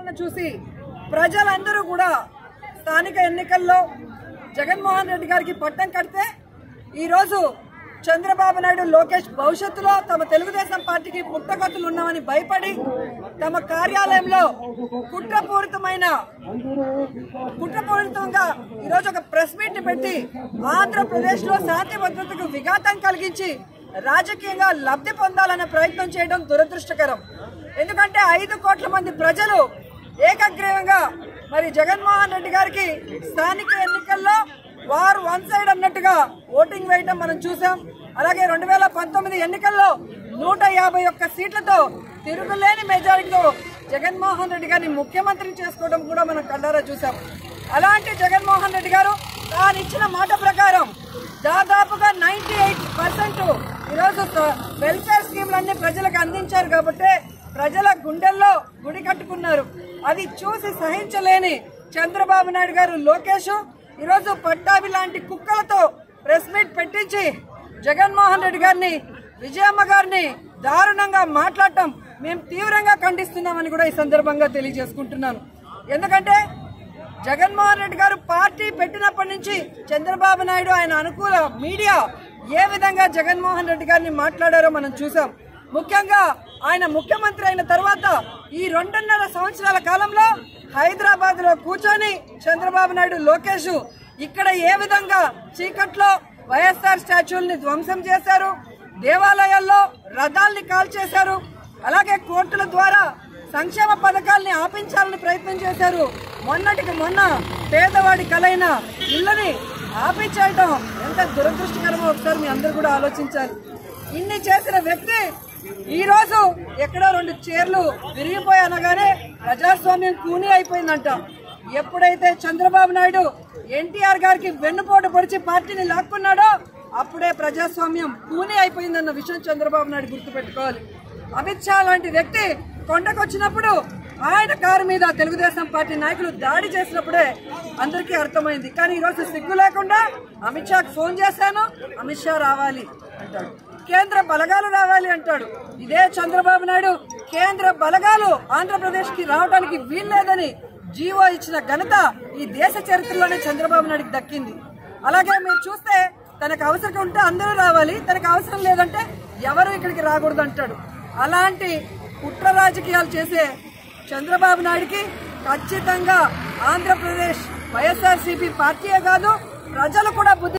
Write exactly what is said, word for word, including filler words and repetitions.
పరిపాలన చూసి ప్రజలందరూ కూడా స్థానిక ఎన్నికల్లో జగన్మోహన్ రెడ్డి గారికి పట్టం కడితే ఈ రోజు చంద్రబాబు నాయుడు లోకేష్ భవిష్యత్తులో తమ తెలుగుదేశం పార్టీకి పుట్టగతులు ఉన్నామని భయపడి తమ కార్యాలయంలో కుట్రపూరితమైన కుట్రపూరితంగా ఈరోజు ఒక ప్రెస్ మీట్ పెట్టి ఆంధ్రప్రదేశ్ లో శాంతి భద్రతకు విఘాతం కలిగించి రాజకీయంగా లబ్ధి పొందాలనే ప్రయత్నం చేయడం దురదృష్టకరం. ఎందుకంటే ఐదు కోట్ల మంది ప్రజలు ఏకగ్రీవంగా మరి జగన్మోహన్ రెడ్డి గారికి స్థానిక ఎన్నికల్లో వారు వన్ సైడ్ అన్నట్టుగా ఓటింగ్ వేయటం మనం చూసాం. అలాగే రెండు వేల పంతొమ్మిది ఎన్నికల్లో నూట యాభై ఒక్క సీట్లతో తిరుగులేని మెజారిటీతో జగన్మోహన్ రెడ్డి గారిని ముఖ్యమంత్రిని చేసుకోవడం కూడా మనం కళ్ళారా చూసాం. అలాంటి జగన్మోహన్ రెడ్డి గారు తాను ఇచ్చిన మాట ప్రకారం దాదాపుగా నైన్టీ ఎయిట్ పర్సెంట్ ఈరోజు వెల్ఫేర్ స్కీమ్లన్నీ ప్రజలకు అందించారు కాబట్టి ప్రజల గుండెల్లో గుడి కట్టుకున్నారు. అది చూసి సహించలేని చంద్రబాబు నాయుడు గారు లోకేష్ ఈరోజు పట్టాభి లాంటి కుక్కలతో ప్రెస్ మీట్ పెట్టించి జగన్మోహన్ రెడ్డి గారిని విజయమ్మ గారిని దారుణంగా మాట్లాడటం మేము తీవ్రంగా ఖండిస్తున్నామని కూడా ఈ సందర్భంగా తెలియజేసుకుంటున్నాను. ఎందుకంటే జగన్మోహన్ రెడ్డి గారు పార్టీ పెట్టినప్పటి నుంచి చంద్రబాబు నాయుడు ఆయన అనుకూల మీడియా ఏ విధంగా జగన్మోహన్ రెడ్డి గారిని మాట్లాడారో మనం చూసాం. ముఖ్యంగా ఆయన ముఖ్యమంత్రి అయిన తర్వాత ఈ రెండున్నర సంవత్సరాల కాలంలో హైదరాబాద్ లో కూర్చొని చంద్రబాబు నాయుడు లోకేష్ ఇక్కడ ఏ విధంగా చీకట్లో వైఎస్ఆర్ స్టాచ్యూల్ని ధ్వంసం చేశారు, దేవాలయాల్లో రథాల్ని కాల్చేశారు, అలాగే కోర్టుల ద్వారా సంక్షేమ పథకాల్ని ఆపించాలని ప్రయత్నం చేశారు. మొన్నటికి మొన్న పేదవాడి కలైన ఇళ్ళని ఆపించేయటం ఎంత దురదృష్టకరమో ఒకసారి మీ అందరూ కూడా ఆలోచించాలి. ఇన్ని చేసిన వ్యక్తి ఈ రోజు ఎక్కడో రెండు చీరలు విరిగిపోయి అనగానే ప్రజాస్వామ్యం కూని అయిపోయిందంట. ఎప్పుడైతే చంద్రబాబు నాయుడు ఎన్టీఆర్ గారికి వెన్నుపోటు పొడిచి పార్టీని లాక్కున్నాడో అప్పుడే ప్రజాస్వామ్యం కూని అయిపోయిందన్న విషయం చంద్రబాబు నాయుడు గుర్తుపెట్టుకోవాలి. అమిత్ షా లాంటి వ్యక్తి కొండకొచ్చినప్పుడు ఆయన కారు మీద తెలుగుదేశం పార్టీ నాయకులు దాడి చేసినప్పుడే అందరికీ అర్థమైంది. కానీ ఈరోజు సిగ్గు లేకుండా అమిత్ షాకి ఫోన్ చేశాను, అమిత్ షా రావాలి అంటాడు, కేంద్ర బలగాలు రావాలి అంటాడు. ఇదే చంద్రబాబు నాయుడు కేంద్ర బలగాలు ఆంధ్రప్రదేశ్ కి రావడానికి వీల్లేదని జీవో ఇచ్చిన ఘనత ఈ దేశ చరిత్రలోనే చంద్రబాబు నాయుడుకి దక్కింది. అలాగే మీరు చూస్తే తనకు అవసరం ఉంటే అందరూ రావాలి, తనకు అవసరం లేదంటే ఎవరు ఇక్కడికి రాకూడదు అంటాడు. అలాంటి కుట్ర రాజకీయాలు చేసే చంద్రబాబు నాయుడికి ఖచ్చితంగా ఆంధ్రప్రదేశ్ వైఎస్ఆర్సీపీ పార్టీయే కాదు ప్రజలు కూడా బుద్ధి